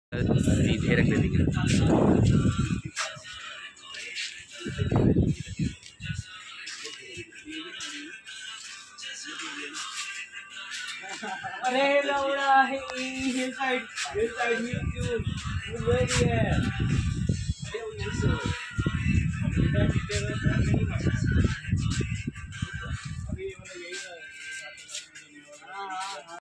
सीधे रख देंगे। अरे लौड़ा है ये साइड में क्यों वो वेरी है। अरे वो नहीं सो